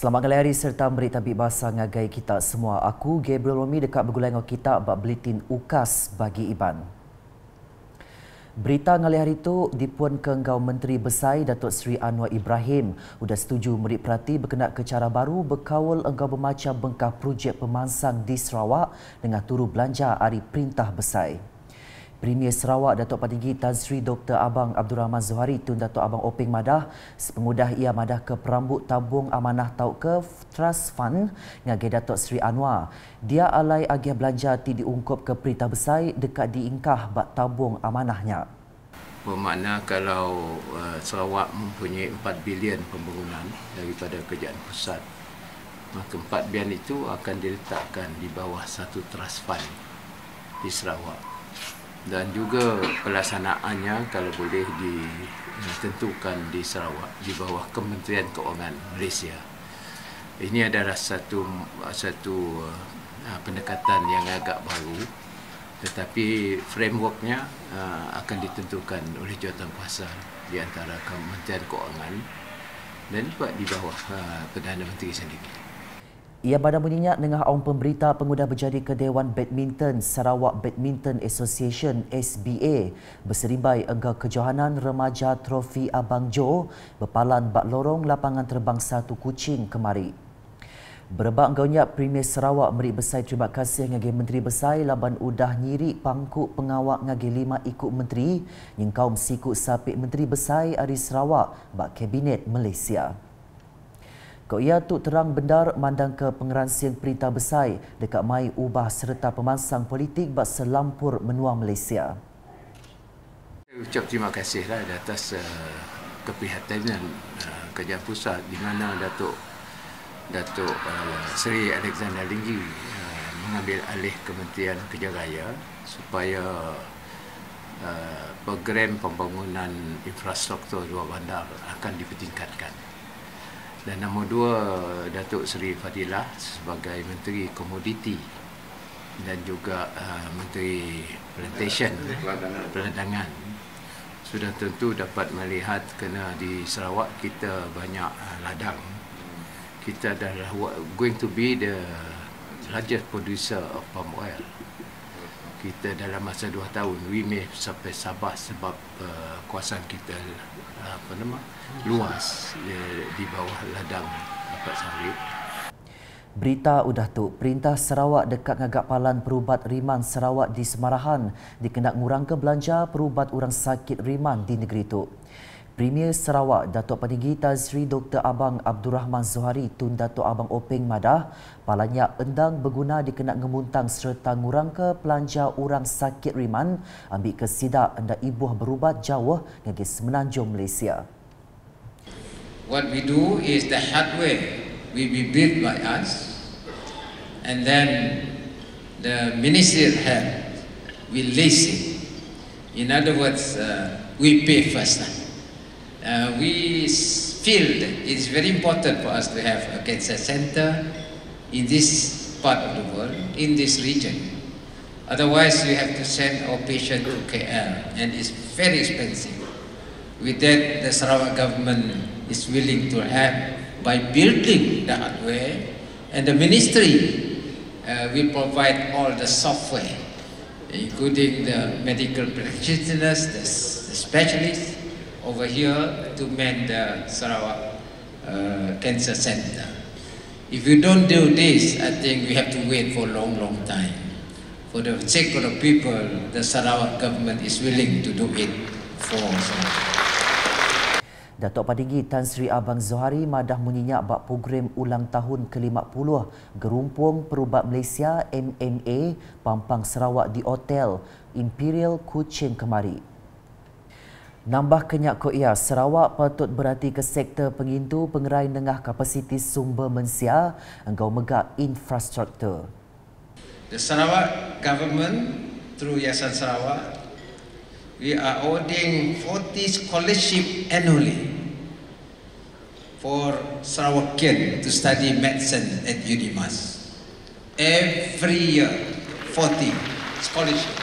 Selamat hari serta beri tabik bahasa ngagai kita semua. Aku Gabriel Romi dekat bergulai dengan kita bab buletin UKAS bagi Iban. Berita ngalih hari itu dipuan ke Engkau Menteri Besar Datuk Seri Anwar Ibrahim sudah setuju merik perhati berkenaan ke cara baru berkawal Engkau bermacam bengkah projek pemansang di Sarawak dengan turu belanja hari Perintah Besar. Premier Sarawak Datuk Patinggi Tan Sri Dr. Abang Abdul Rahman Zohari Tun Datuk Abang Openg Madah sepengudah ia madah ke perambut tabung amanah tau ke Trust Fund ngagai Datuk Sri Anwar. Dia alai agih belanja ti diungkup ke Perintah Besar dekat diingkah bak tabung amanahnya. Bermakna kalau Sarawak mempunyai 4 bilion pembangunan daripada kerajaan pusat, maka 4 bilion itu akan diletakkan di bawah satu Trust Fund di Sarawak. Dan juga pelaksanaannya kalau boleh ditentukan di Sarawak di bawah Kementerian Keuangan Malaysia. Ini adalah satu pendekatan yang agak baru, tetapi frameworknya akan ditentukan oleh Jawatankuasa di antara Kementerian Keuangan dan juga di bawah Perdana Menteri sendiri. Ia pada menyenyak dengan awam pemberita pengudah berjadi ke Dewan Badminton Sarawak Badminton Association SBA berserimbai engkau kejohanan remaja trofi Abang Jo berpalan bak lorong lapangan terbang 1 Kuching kemari. Berebak engkaunya Premier Sarawak merik besar terima kasih ngagi Menteri Besar laban udah nyiri pangkuk pengawak ngagi 5 ikut menteri yang kaum sikut sapik Menteri Besar Ari Sarawak bak Kabinet Malaysia. Kau ia tu terang bendar mandang ke pengeransian Perintah Besar dekat mai ubah serta pemansang politik bak selampur menua Malaysia. Ucap terima kasihlah atas keprihatinan kerajaan pusat di mana Datuk Seri Alexander Linggi mengambil alih Kementerian Kerja Raya supaya program pembangunan infrastruktur dua bandar akan dipertingkatkan. Dan nombor 2, Datuk Seri Fadilah sebagai Menteri Komoditi dan juga Menteri Perlantangan sudah tentu dapat melihat kerana di Sarawak kita banyak ladang. Kita adalah going to be the largest producer of palm oil. Kita dalam masa 2 tahun we may sampai Sabah sebab kawasan kita luas di bawah ladang dapat sawit. Berita udah tu, Perintah Sarawak dekat ngagak palan perubat riman Sarawak di Semarahan dikenak ngurang ke belanja perubat orang sakit riman di negeri itu. Premier Sarawak Datuk Patinggi Tan Sri Dr. Abang Abdul Rahman Zohari Tun Datuk Abang Openg Madah palanya endang berguna dikenak ngemuntang serta ngurang ke pelanja orang sakit riman ambil ke sidak anda ibuh berubat jauh ngagi Semenanjung Malaysia. What we do is the hardware will be built by us, and then the Ministry of Health will lease it. In other words, we pay first. We feel that it's very important for us to have a cancer center in this part of the world, in this region. Otherwise, we have to send our patient to KL, and it's very expensive. With that, the Sarawak government is willing to help by building the hardware, and the ministry will provide all the software, including the medical practitioners, the specialists over here to man the Sarawak Cancer Center. If you don't do this, I think we have to wait for a long time. For the sake of the people, the Sarawak government is willing to do it for Sarawak. Datuk Patinggi Tan Sri Abang Zohari madah menyenyak bak program ulang tahun ke-50 Gerumpung Perubat Malaysia MMA Pampang Sarawak di Hotel Imperial Kuching kemari. Nambah kenyak ko ia, Sarawak patut berhati ke sektor pengintu pengerai nengah kapasiti sumber mensia engkau megak infrastruktur. The Sarawak government through Yayasan Sarawak, we are awarding 40 scholarship annually for Sarawakian to study medicine at UNIMAS. Every year, 40 scholarship.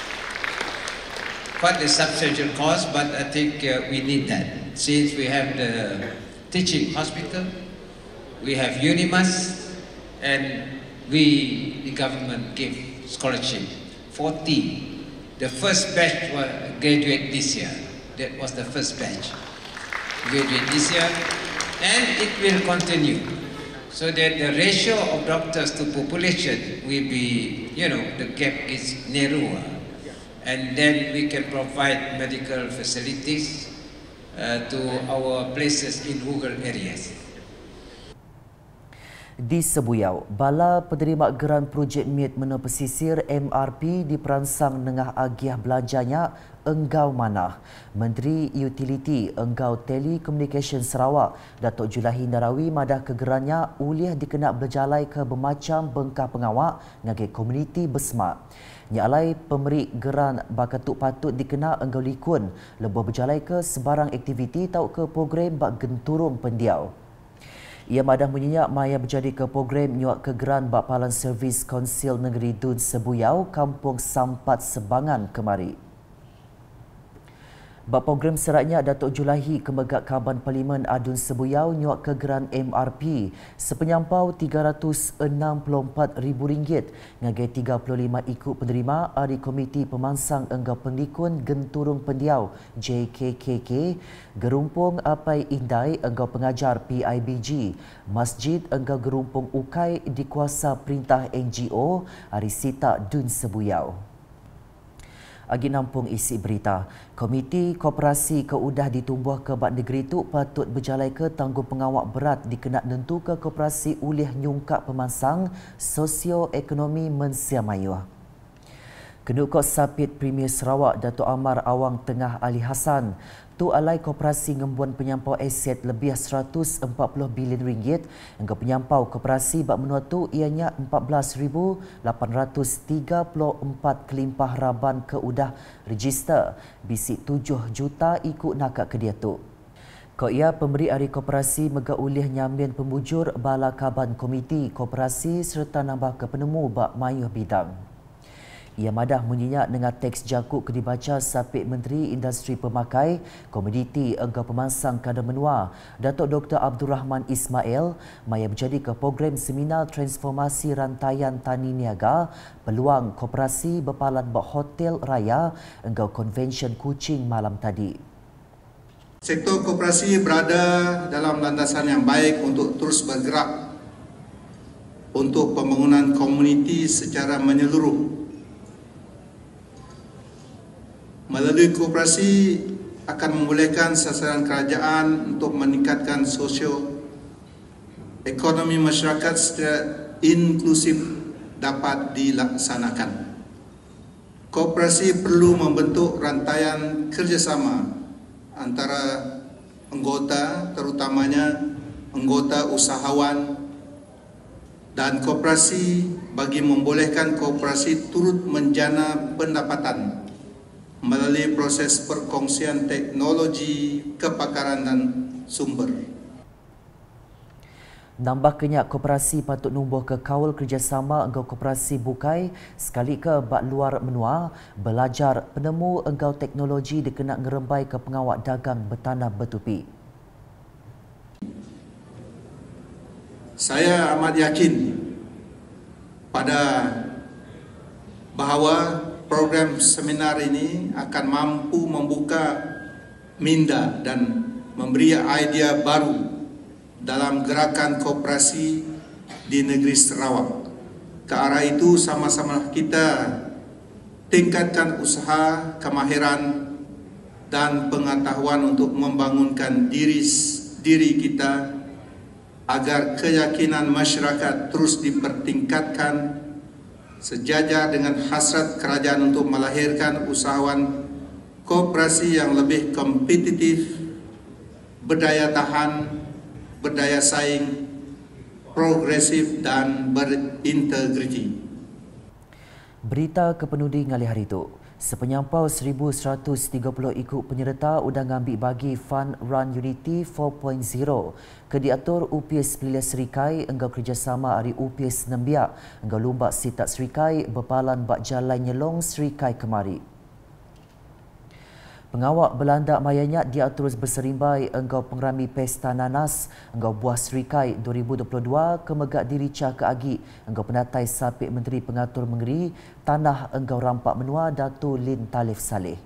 Quite a substantial cost, but I think we need that. Since we have the teaching hospital, we have UNIMAS, and we, the government, give scholarship. 40. The first batch was graduate this year. That was the first batch. Graduate this year, and it will continue. So that the ratio of doctors to population will be, the gap is narrower. And then we can provide medical facilities to our places in rural areas. Di Sebuyau, Bala Penerima Geran Projek MIT Menua Pesisir MRP diperansang nengah agiah belanjanya Enggau Manah. Menteri Utiliti Enggau Telekomunikasi Sarawak, Datuk Julahi Narawi madah kegerannya uliah dikenak berjalai ke bermacam bengkah pengawak ngagih komuniti besmak. Nyalai pemberi geran bakatuk patut dikenal Enggau Likun lebih berjalai ke sebarang aktiviti tau ke program bak genturung pendiau. Ia madah menyenyak maya berjadi ke program nyuak kegeran Bapalan Servis Konsil Negeri Dun Sebuyau, Kampung Sampat Sebangan kemari. Bak program seratnya, Datuk Julahi Kemegak Kaban Parlimen Adun Sebuyau nyuak kegeran MRP sepenyampau RM364,000 ngagai 35 ikut penerima dari Komiti Pemansang Enggau Penglikun Genturung Pendiau JKKK, Gerumpung Apai Indai Enggau Pengajar PIBG, Masjid Enggau Gerumpung Ukai di kuasa perintah NGO Arisita Dun Sebuyau. Agi nampung isi berita, Komiti Koperasi Keudah ditumbuh ke Bak Negeri itu patut berjalai ke tanggung pengawak berat dikenak nentu ke koperasi ulih nyungkak pemansang sosioekonomi mensiamayuh. Kedukok Sapit Premier Sarawak Datuk Amar Awang Tengah Ali Hassan tu alai koperasi ngembuan penyampau aset lebih RM140 bilion hingga penyampau koperasi bak menua tu ianya 14,834 kelimpah raban keudah register bisik 7 juta ikut nakak kedia tu. Ko ia pemberi ari koperasi mega ulih nyambian pembujur bala kaban komiti koperasi serta nambah ke penemu bak mayuh bidang. Ia madah menyenyak dengan teks jakuk ke dibaca Sapit Menteri Industri Pemakai, Komoditi Enggau Pemansang Kadar Menua, Datuk Dr. Abdul Rahman Ismail, maya berjadi ke program seminar transformasi rantaian tani niaga, peluang koperasi berpalan bak Hotel Raya Enggau Convention Kuching malam tadi. Sektor koperasi berada dalam landasan yang baik untuk terus bergerak untuk pembangunan komuniti secara menyeluruh. Melalui koperasi akan membolehkan sasaran kerajaan untuk meningkatkan sosio-ekonomi masyarakat secara inklusif dapat dilaksanakan. Koperasi perlu membentuk rantaian kerjasama antara anggota, terutamanya anggota usahawan dan koperasi bagi membolehkan koperasi turut menjana pendapatan melalui proses perkongsian teknologi, kepakaran dan sumber. Nambah kenyak koperasi patut numbuh ke kawal kerjasama Enggau Koperasi Bukai sekali ke bak luar menua belajar penemu Enggau teknologi dikenak ngerembai ke pengawak dagang bertanah bertupi. Saya amat yakin bahawa program seminar ini akan mampu membuka minda dan memberi idea baru dalam gerakan koperasi di negeri Sarawak. Ke arah itu sama-sama kita tingkatkan usaha, kemahiran dan pengetahuan untuk membangunkan diri kita agar keyakinan masyarakat terus dipertingkatkan sejajar dengan hasrat kerajaan untuk melahirkan usahawan koperasi yang lebih kompetitif, berdaya tahan, berdaya saing, progresif dan berintegriti. Berita kepenudi ngali hari itu. Sepenyampau 1,130 ikut penyerta udah ngambil bagi Fun Run Unity 4.0 ke diatur UPS Pilihan Serikai Enggau kerjasama dari UPS Nembiak Enggau Lumbak Sitat Serikai berpalan bak jalan nyelong Serikai kemari. Pengawak Belanda mayanya dia terus berserimbai engkau pengrami Pesta Nanas, engkau Buah Serikai 2022 kemegak diri Cah ke Agi, engkau penatai Sapik Menteri Pengatur Mengeri, Tanah engkau Rampak Menua Dato' Lin Talif Saleh.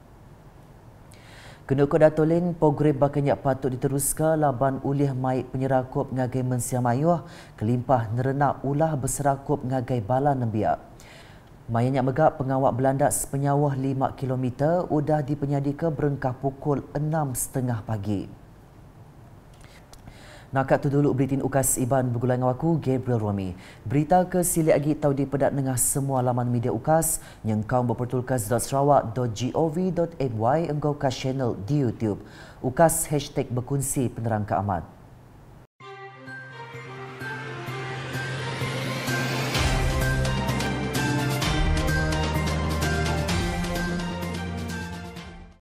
Kenoko Dato' Lin, program bakanyak patut diteruskan laban ulih maik penyerakup ngagai Mensia Mayuh, kelimpah nerenak ulah berserakup ngagai bala nembiak. Mayanya megak pengawak Belanda sepenyawah 5 km udah dipenyadika berengkah pukul 6.30 pagi. Nakat tu dulu Britin Ukas Iban bergulai dengan aku, Gabriel Romi. Berita ke sili lagi tahu dipedat dengan semua laman media Ukas yang kau berpertulkas.sarawak.gov.my engkau ke channel di YouTube. Ukas #berkongsi penerang keamat.